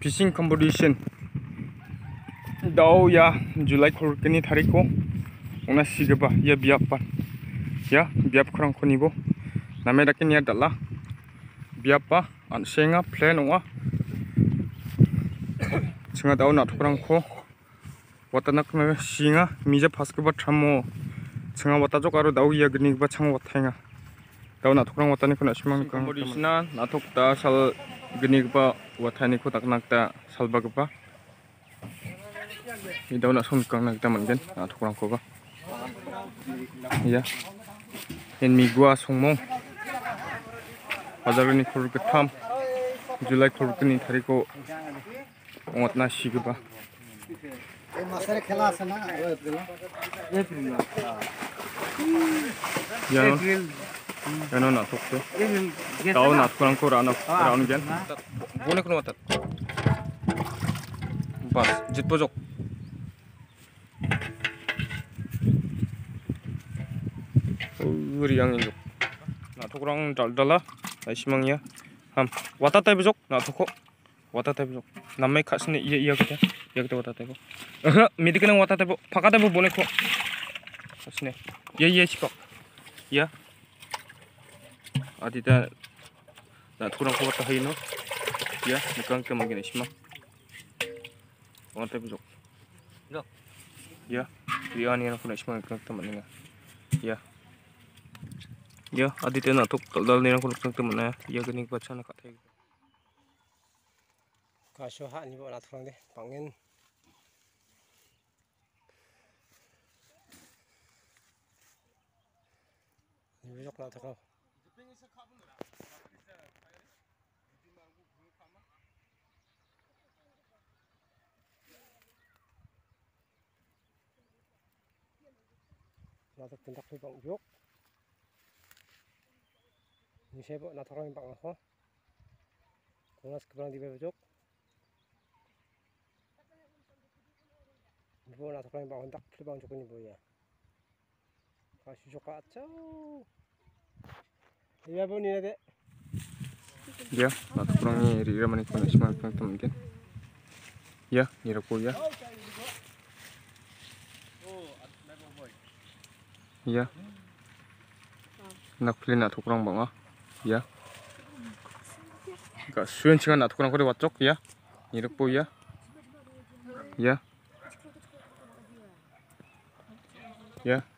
fishing competition daw ya July khorkani tariko ongna sigaba ya biapan ya biap khorang khonibo namedakin ya dalla biapa ansenga plan onga singa daw nathukrang kho watanak na singa mija phaskaba thamo singa watajok aro daw ya gni ba chang wathainga daw nathukrang watani khona simang competition nathokta sal gni ba wathani kho taknakta salbagba daw na somkang nagta mangen nathukrang kho ba ya en migwa songmong Hajarani khurkatham July khurkani tariko ongatna sigba masare khela ase na April Ano na thokte taw na thukang ko rana round gen bone kono watat bas jit pojok uri yang injok na thukrang dal-dala simangya ham watatai bojok na thoko watatai bojok namai khasne iya kita watatai bo midiknang watatai bo phakatai bo bone ko khasne iya sikok ya adita na thukrang ko wata haino ya nikang ke mangene simang watatai bojok ya riani na kuna simang kang temannya ya adita na thuk dal ni kuna kang temannya ya gani bachana kathai kasho ha ni bo na thrang de pangen ni jok na thakau na thak tindak ni bang jok ni sebo na thrang bang ho konas kebrang di bejok ibu na thakang bang tak bang jok ni bo ya kasih jok acau iya bo ni de ya na thukrang ni rira mani kuna simang kang temangen ya ni rako ya nakpli na thukrang banga ya ga suen chinga na thukrang kore wachok ya ni rako ya ya